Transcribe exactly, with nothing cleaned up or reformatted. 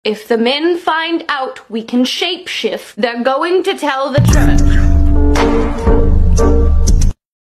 If the men find out we can shapeshift, they're going to tell the church.